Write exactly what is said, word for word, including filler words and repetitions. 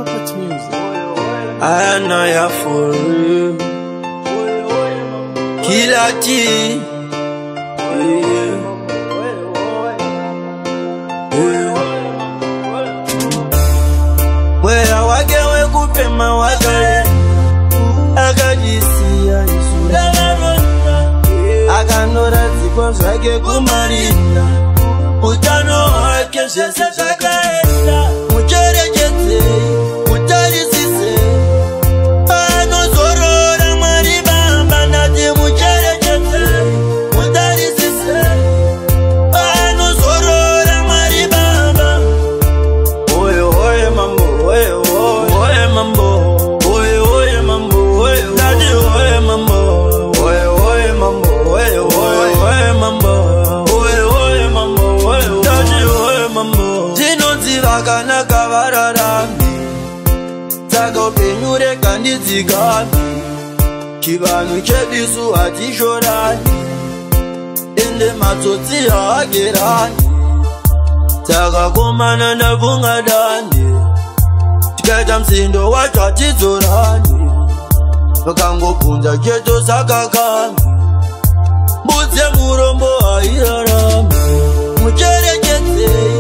I know ya for real. Kila T. Where I get we kupe mawakale akajisi ya isu akanora ziko zake kumarina utano wake shese zakaenda mucherekete utarisise anozorora maribamba nati mucherekete utarisise anozorora maribamba. Oye oye mambo oye oye mambo oye oye mambo oye nati oye mambo oye oye mambo oye oye mambo oye oye mambo oye nati oye mambo zvinonzivakana kavararami saka upenyure kandidzigami chivanhu chebisu hatishorani ende matsotsi haagerani takakomana ndabvungadani tikaita msindo wacho hatidzorani vakangobvunza cheto saka kami mbudzi yemurombo hairarami mucherekedzei.